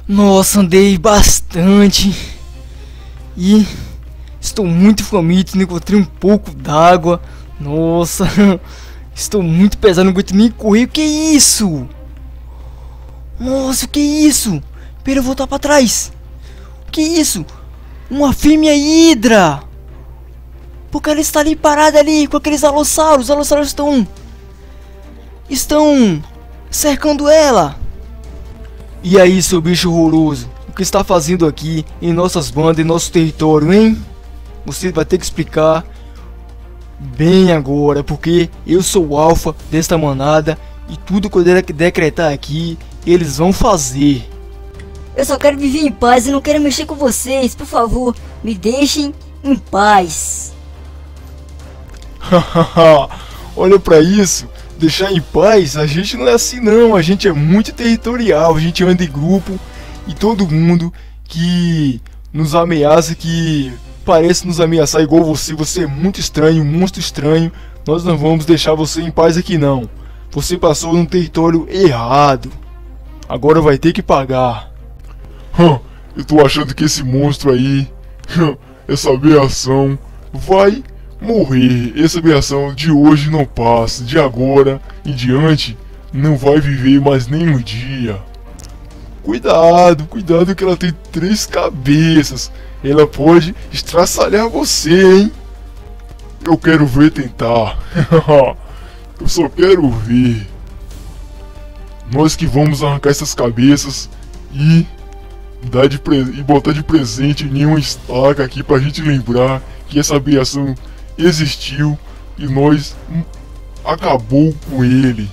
Nossa, andei bastante e estou muito faminto, não encontrei um pouco d'água. Nossa, estou muito pesado, não aguento nem correr. O que é isso? Nossa, o que é isso? Pera, eu vou voltar pra trás. O que é isso? Uma fêmea hidra. Porque ela está ali parada ali com aqueles alossauros. Os alossauros estão cercando ela. E aí, seu bicho horroroso, o que está fazendo aqui em nossas bandas, em nosso território, hein? Você vai ter que explicar bem agora, porque eu sou o alfa desta manada e tudo que eu decretar aqui, eles vão fazer. Eu só quero viver em paz e não quero mexer com vocês. Por favor, me deixem em paz. Olha pra isso. Deixar em paz, a gente não é assim não, a gente é muito territorial, a gente anda em grupo e todo mundo que nos ameaça, que parece nos ameaçar igual você é muito estranho, um monstro estranho, nós não vamos deixar você em paz aqui não. Você passou num território errado, agora vai ter que pagar. Eu tô achando que esse monstro aí, essa aberração, vai morrer. Essa aberração de hoje não passa, de agora em diante não vai viver mais nenhum dia. Cuidado que ela tem 3 cabeças. Ela pode estraçalhar você, hein? Eu quero ver tentar. Eu só quero ver. Nós que vamos arrancar essas cabeças e botar de presente em uma estaca aqui pra gente lembrar que essa aberração existiu e nós acabou com ele.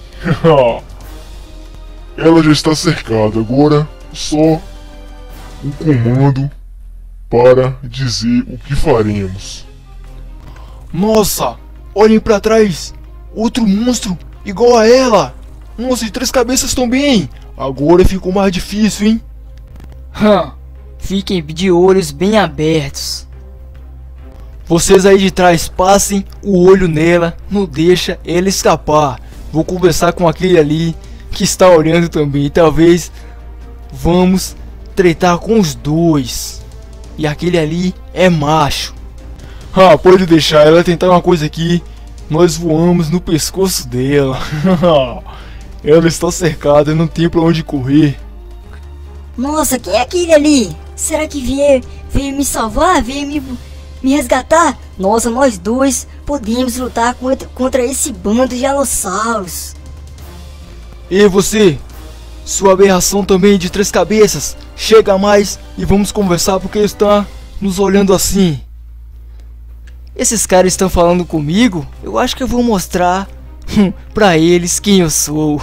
Ela já está cercada, agora só um comando para dizer o que faremos. Nossa, olhem pra trás, outro monstro igual a ela. Nossa, de 3 cabeças também. Agora ficou mais difícil, hein? Fiquem de olhos bem abertos. Vocês aí de trás, passem o olho nela, não deixa ela escapar. Vou conversar com aquele ali que está olhando também. Talvez vamos tretar com os dois. E aquele ali é macho. Pode deixar ela tentar uma coisa aqui. Nós voamos no pescoço dela. Ela está cercada, não tem pra onde correr. Nossa, quem é aquele ali? Será que veio me salvar? Veio me resgatar? Nossa, nós dois podemos lutar contra esse bando de alossauros. E você, sua aberração também de 3 cabeças, chega mais e vamos conversar porque está nos olhando assim. Esses caras estão falando comigo, eu acho que eu vou mostrar pra eles quem eu sou.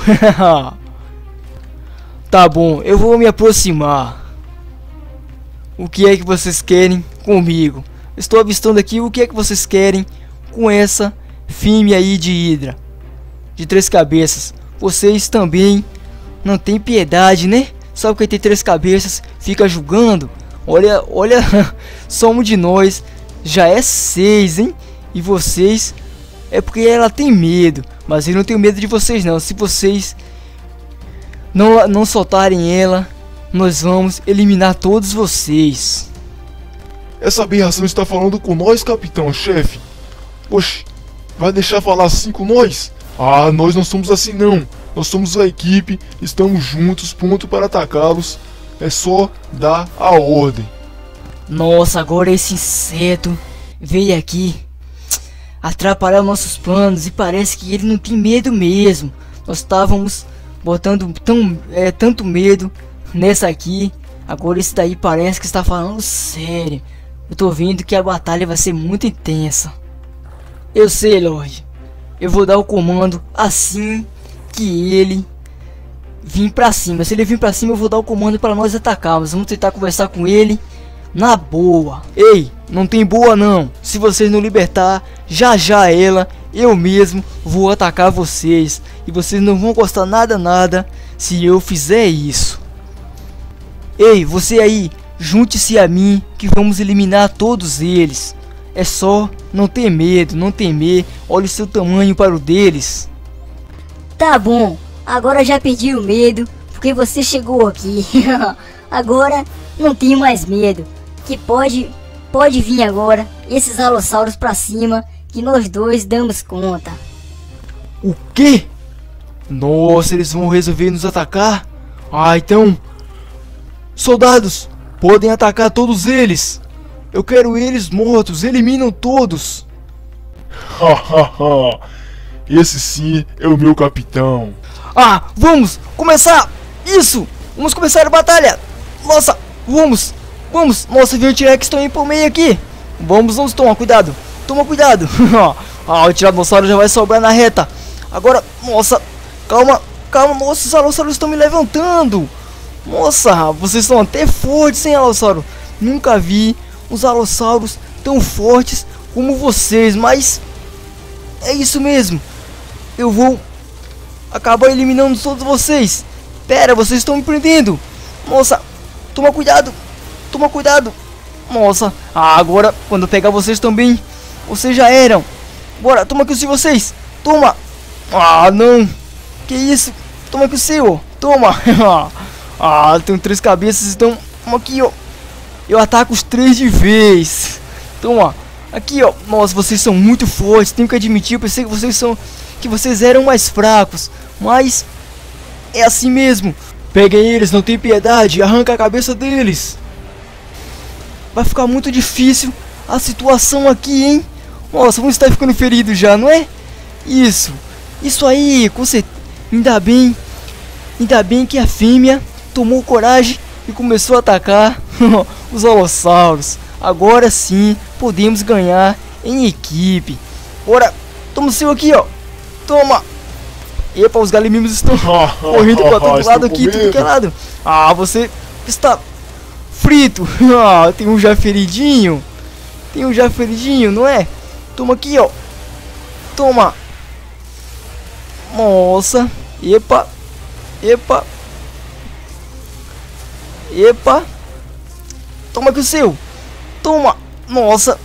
Tá bom, eu vou me aproximar. O que é que vocês querem comigo? Estou avistando aqui o que é que vocês querem com essa fêmea aí de hidra de 3 cabeças. Vocês também não tem piedade, né? Só porque tem 3 cabeças fica julgando. Olha, só um de nós já é 6, hein? E vocês é porque ela tem medo, mas eu não tenho medo de vocês não. Se vocês não soltarem ela, nós vamos eliminar todos vocês. Essa aberração está falando com nós, capitão, chefe. Oxe, vai deixar falar assim com nós? Nós não somos assim não. Nós somos a equipe, estamos juntos, pronto para atacá-los. É só dar a ordem. Nossa, agora esse inseto veio aqui atrapalhar nossos planos e parece que ele não tem medo mesmo. Nós estávamos botando tanto medo nessa aqui. Agora esse daí parece que está falando sério. Eu tô vendo que a batalha vai ser muito intensa. Eu sei, Lorde. Eu vou dar o comando assim que ele vir pra cima. Se ele vir pra cima, eu vou dar o comando para nós atacarmos. Vamos tentar conversar com ele na boa. Ei, não tem boa não. Se vocês não libertar já ela, eu mesmo vou atacar vocês. E vocês não vão gostar nada se eu fizer isso. Ei, você aí, junte-se a mim que vamos eliminar todos eles. É só não ter medo, não temer. Olha o seu tamanho para o deles. Tá bom, agora já perdi o medo, porque porque você chegou aqui. Agora não tenho mais medo. Que pode vir agora esses alossauros pra cima, que nós dois damos conta. O quê? Nossa, eles vão resolver nos atacar? Ah, então... Soldados, podem atacar todos eles. Eu quero eles mortos, eliminam todos. Hahaha, esse sim é o meu capitão. Ah, vamos começar! Isso! Vamos começar a batalha! Nossa, vamos! Nossa, veio o T-Rex, estão indo por meio aqui! Vamos, toma cuidado! Toma cuidado! Ah, o Tiranossauro já vai sobrar na reta! Agora, nossa, calma! Nossa, os Alossauros estão me levantando! Nossa, vocês são até fortes, hein, Alossauro? Nunca vi os Alossauros tão fortes como vocês, mas... É isso mesmo! Eu vou acabar eliminando todos vocês! Pera, vocês estão me prendendo! Nossa, toma cuidado! Nossa, agora quando eu pegar vocês também, vocês já eram! Bora, toma aqui o de vocês! Toma! Ah, não! Que isso? Toma aqui o seu! Toma! Ah, tenho 3 cabeças, então toma aqui, ó! Eu ataco os 3 de vez! Toma! Aqui, ó! Nossa, vocês são muito fortes, tenho que admitir, eu pensei que vocês eram mais fracos, mas é assim mesmo. Peguem eles, não tem piedade, arranca a cabeça deles. Vai ficar muito difícil a situação aqui, hein? Nossa, vamos estar ficando feridos já, não é? Isso aí, com certeza. Ainda bem que a fêmea tomou coragem e começou a atacar os Alossauros. Agora sim, podemos ganhar em equipe. Bora, toma o seu aqui, ó. Toma. Epa, os galimimos estão correndo pra todo lado aqui, tudo que é lado. Ah, você está frito. Ah, tem um já feridinho. Não é? Toma aqui, ó. Toma. Nossa. Epa. Toma aqui o seu. Toma. Nossa.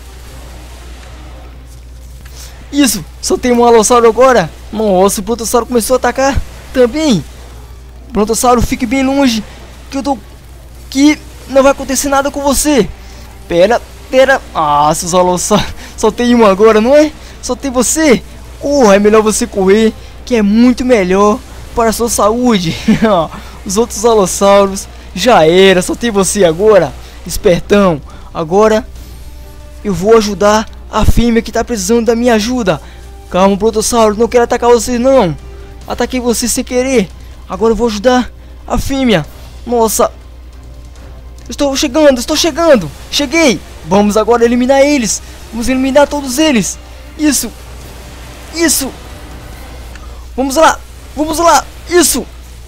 Isso. Só tem um Alossauro agora. Nossa, o Brontossauro começou a atacar também. Brontossauro, fique bem longe, que não vai acontecer nada com você. Pera. Ah, seus Alossauros. Só tem um agora, não é? Só tem você. Corra, é melhor você correr, que é muito melhor para a sua saúde. Os outros Alossauros já era, só tem você agora, espertão. Agora eu vou ajudar a fêmea que tá precisando da minha ajuda. Calma, Brontossauro, não quero atacar vocês não. Ataquei você sem querer. Agora eu vou ajudar a fêmea. Nossa, estou chegando. Cheguei. Vamos agora eliminar eles. Vamos eliminar todos eles. Isso. Vamos lá. Isso.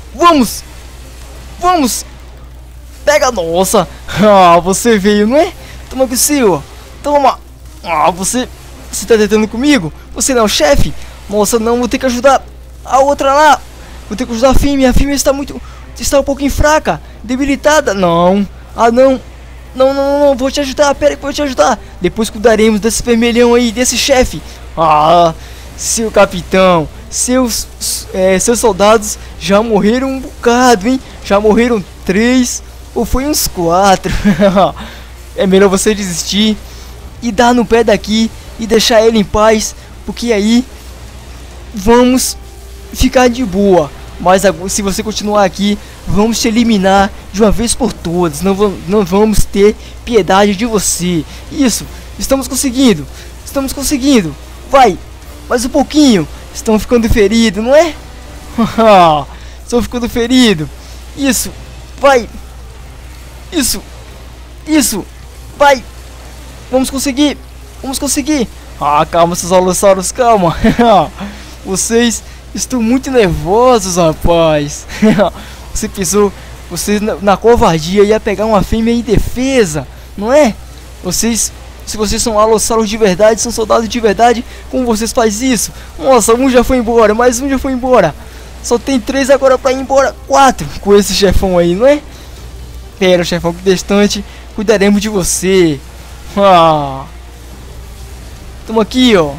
Vamos. Pega. Nossa. Ah, você veio, não é? Toma aqui o seu. Toma. Ah, você tá tentando comigo? Você não é o chefe? Nossa, não, vou ter que ajudar a outra lá. Vou ter que ajudar a fêmea. A fêmea está um pouquinho fraca, debilitada. Não. Ah, não, vou te ajudar, pera que vou te ajudar. Depois cuidaremos desse vermelhão aí, desse chefe. Ah, seu capitão, seus soldados já morreram um bocado, hein? Já morreram 3 ou foi uns 4. É melhor você desistir e dar no pé daqui e deixar ele em paz, porque aí vamos ficar de boa. Mas se você continuar aqui, vamos te eliminar de uma vez por todas. Não vamos ter piedade de você. Isso, estamos conseguindo. Vai, mais um pouquinho. Estão ficando feridos, não é? Estão ficando feridos. Isso, vai. Isso, vai. Vamos conseguir. Ah, calma, seus Alossauros, calma. Vocês estão muito nervosos, rapaz. Você pensou, você na covardia ia pegar uma fêmea em defesa, não é? Se vocês são Alossauros de verdade, são soldados de verdade, como vocês fazem isso? Nossa, um já foi embora, mais um já foi embora. Só tem 3 agora pra ir embora, 4 com esse chefão aí, não é? Pera, chefão, que distante, cuidaremos de você. Toma aqui, ó.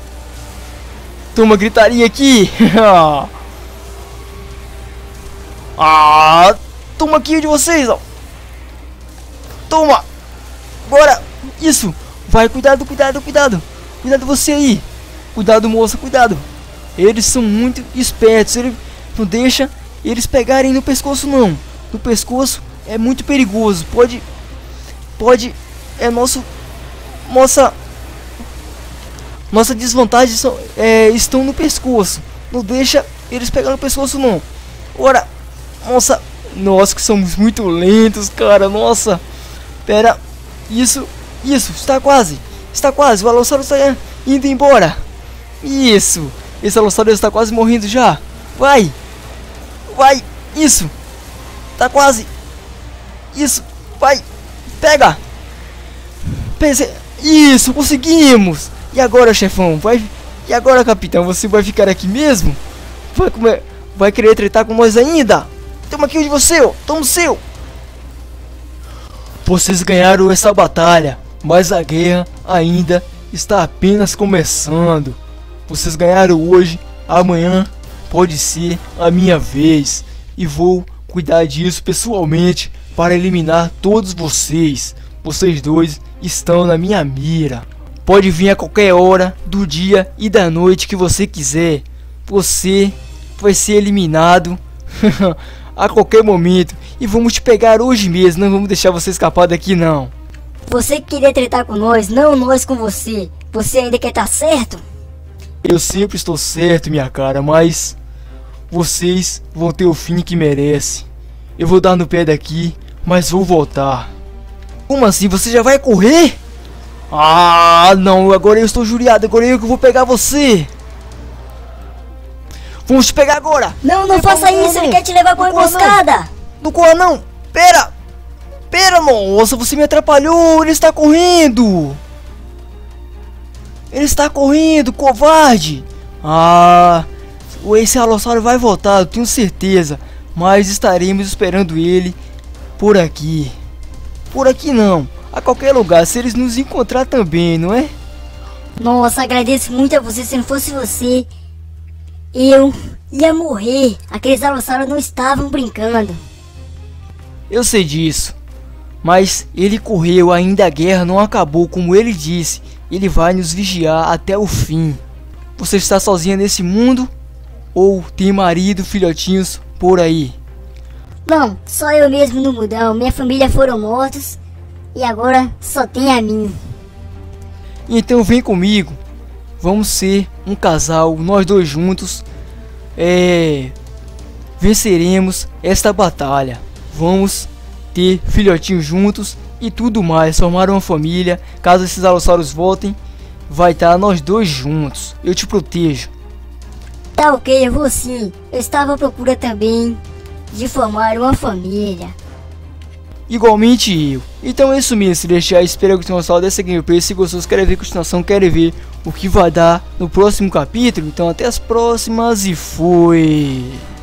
Toma gritaria aqui. Ah, toma aqui de vocês, ó. Toma. Bora. Isso. Vai, cuidado, cuidado, cuidado. Cuidado você aí. Cuidado, moça, cuidado. Eles são muito espertos. Ele não deixa eles pegarem no pescoço, não. No pescoço é muito perigoso. Pode. É nossa desvantagem estão no pescoço. Não deixa eles pegarem no pescoço, não. Ora, nossa, que somos muito lentos, cara. Nossa, pera, isso, está quase. O Alossauro está indo embora. Isso, esse Alossauro está quase morrendo já. Vai, isso, tá quase. Isso, vai, pega. Isso, conseguimos. E agora, chefão? E agora, capitão? Você vai ficar aqui mesmo? Vai querer tretar com nós ainda? Toma aqui o de você, ó. Toma o seu. Vocês ganharam essa batalha, mas a guerra ainda está apenas começando. Vocês ganharam hoje, amanhã pode ser a minha vez. E vou cuidar disso pessoalmente para eliminar todos vocês. Vocês dois estão na minha mira. Pode vir a qualquer hora do dia e da noite que você quiser. Você vai ser eliminado a qualquer momento. E vamos te pegar hoje mesmo. Não vamos deixar você escapar daqui, não. Você queria tretar com nós, não nós com você. Você ainda quer estar certo? Eu sempre estou certo, minha cara, mas vocês vão ter o fim que merecem. Eu vou dar no pé daqui, mas vou voltar. Como assim? Você já vai correr? Ah, não, agora eu estou juriado, agora eu que vou pegar você. Vamos te pegar agora. Não faça isso, ele quer te levar com uma emboscada. Não corra não, pera, nossa, você me atrapalhou, ele está correndo. Covarde. Ah, esse Alossauro vai voltar, eu tenho certeza. Mas estaremos esperando ele por aqui. Por aqui não, a qualquer lugar, se eles nos encontrar também, não é? Nossa, agradeço muito a você. Se não fosse você, eu ia morrer. Aqueles Alossauros não estavam brincando. Eu sei disso, mas ele correu, ainda a guerra não acabou. Como ele disse, ele vai nos vigiar até o fim. Você está sozinha nesse mundo? Ou tem marido, filhotinhos por aí? Não, só eu mesmo no mundão. Minha família foram mortos e agora só tem a mim. Então vem comigo. Vamos ser um casal, nós dois juntos. Venceremos esta batalha. Vamos ter filhotinhos juntos e tudo mais. Formar uma família. Caso esses Alossauros voltem, vai estar nós dois juntos. Eu te protejo. Tá ok, eu vou sim. Eu estava à procura também de formar uma família. Igualmente eu. Então é isso mesmo, se deixar, espero que tenham gostado dessa gameplay. Se gostou, se quer ver a continuação, quer ver o que vai dar no próximo capítulo. Então até as próximas e fui.